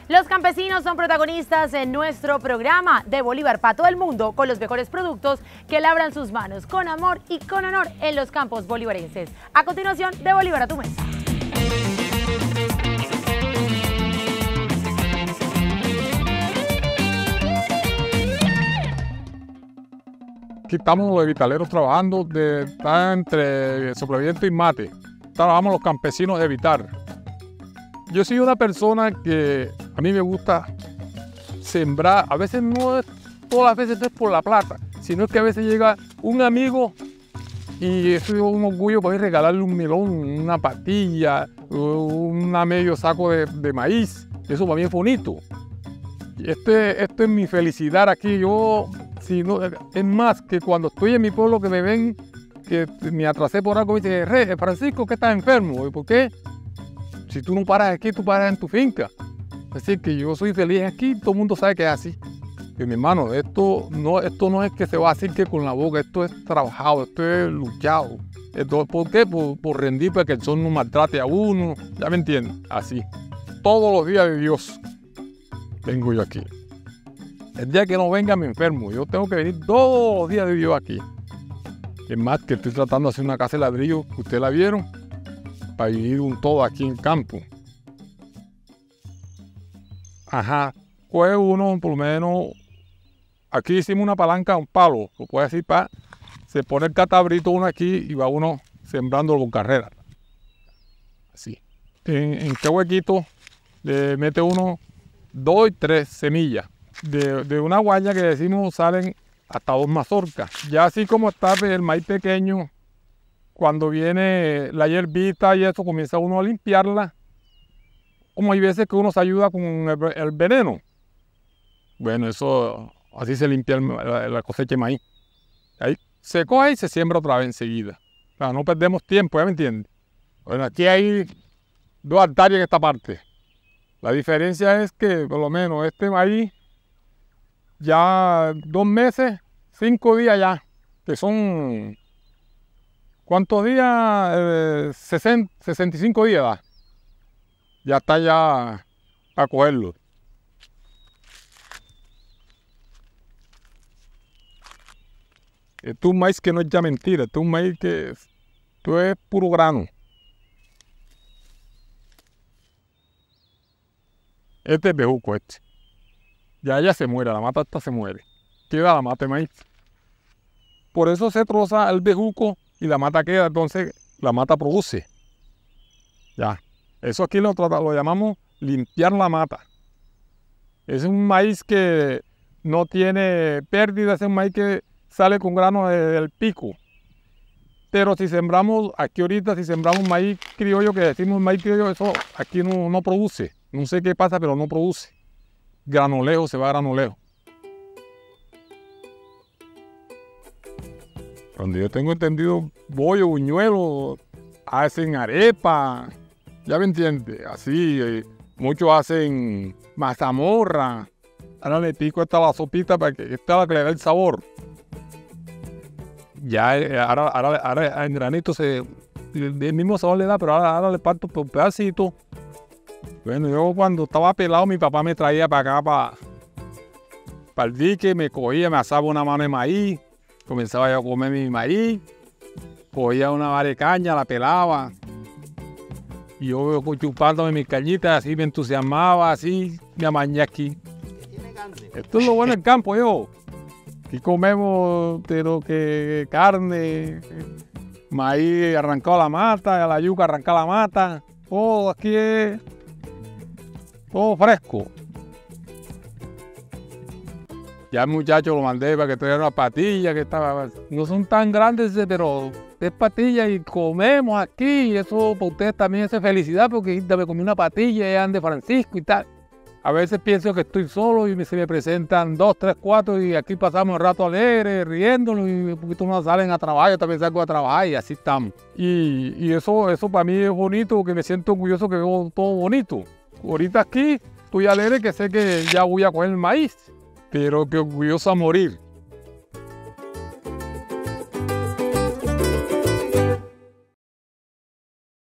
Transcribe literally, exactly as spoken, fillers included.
Los campesinos son protagonistas en nuestro programa de Bolívar para todo el mundo, con los mejores productos que labran sus manos con amor y con honor en los campos bolivarenses. A continuación, de Bolívar a tu mesa. Aquí estamos los vitaleros trabajando, de, está entre sobreviviente y mate. Trabajamos los campesinos de Vitar. Yo soy una persona que a mí me gusta sembrar. A veces no es, todas las veces no es por la plata, sino que a veces llega un amigo y eso es un orgullo poder regalarle un melón, una patilla, un medio saco de, de maíz. Eso para mí es bonito. Este, esto es mi felicidad aquí. Yo, si no, es más que cuando estoy en mi pueblo que me ven que me atrasé por algo, me dicen, Re, Francisco, que estás enfermo. ¿Y por qué? Si tú no paras aquí, tú paras en tu finca. Así que yo soy feliz aquí, todo el mundo sabe que es así. Y mi hermano, esto no, esto no es que se va a decir que con la boca, esto es trabajado, esto es luchado. Esto, ¿por qué? Por, por rendir para que el sol no maltrate a uno, ya me entienden, así. Todos los días de Dios vengo yo aquí. El día que no venga me enfermo, yo tengo que venir todos los días de Dios aquí. Es más que estoy tratando de hacer una casa de ladrillo, ustedes la vieron, para vivir un todo aquí en campo. Ajá, pues uno por lo menos, aquí hicimos una palanca, un palo, lo puede decir para, se pone el catabrito uno aquí y va uno sembrando con carrera. Así. En, en qué huequito le mete uno dos y tres semillas. De, de una guaya que decimos salen hasta dos mazorcas. Ya así como está el maíz pequeño, cuando viene la hierbita y eso, comienza uno a limpiarla. Como hay veces que uno se ayuda con el, el veneno. Bueno, eso, así se limpia el, la, la cosecha de maíz. Ahí se coge y se siembra otra vez enseguida. O sea, no perdemos tiempo, ¿ya me entiendes? Bueno, aquí hay dos hectáreas en esta parte. La diferencia es que, por lo menos, este maíz, ya dos meses, cinco días ya, que son... ¿Cuántos días? Eh, sesenta, sesenta y cinco días da. Ya está ya a cogerlo. Esto es un maíz que no es ya mentira, esto es un maíz que esto es puro grano. Este es bejuco este. Ya ella se muere, la mata esta se muere. Queda la mata de maíz. Por eso se troza el bejuco y la mata queda, entonces la mata produce. Ya. Eso aquí lo, lo llamamos limpiar la mata. Es un maíz que no tiene pérdida, es un maíz que sale con grano de, del pico. Pero si sembramos, aquí ahorita, si sembramos maíz criollo, que decimos maíz criollo, eso aquí no, no produce. No sé qué pasa, pero no produce. Granoleo, se va a granoleo. Donde yo tengo entendido, bollo, buñuelo, hacen arepa, ya me entiende, así, eh, muchos hacen mazamorra. Ahora le pico esta la sopita para que esta la que le dé el sabor. Ya, eh, ahora, ahora, ahora en granito se, el mismo sabor le da, pero ahora, ahora le parto por pedacitos. Bueno, yo cuando estaba pelado, mi papá me traía para acá, para, para el dique, me cogía, me asaba una mano de maíz. Comenzaba yo a comer mi maíz, cogía una vara de caña, la pelaba. Y yo chupándome mis cañitas, así me entusiasmaba, así me amañé aquí. Esto es lo bueno del campo, yo. Aquí comemos de lo que carne, maíz arrancado a la mata, la yuca arrancada a la mata. Todo aquí es todo fresco. Ya el muchacho lo mandé para que traiga una patilla que estaba, no son tan grandes, pero es patilla y comemos aquí. Y eso para ustedes también es felicidad porque me comí una patilla y ande Francisco y tal. A veces pienso que estoy solo y se me presentan dos, tres, cuatro y aquí pasamos el rato alegre, riéndonos y un poquito más salen a trabajar, yo también salgo a trabajar y así estamos. Y, y eso, eso para mí es bonito porque me siento orgulloso que veo todo bonito. Ahorita aquí estoy alegre que sé que ya voy a coger el maíz, pero que orgulloso a morir.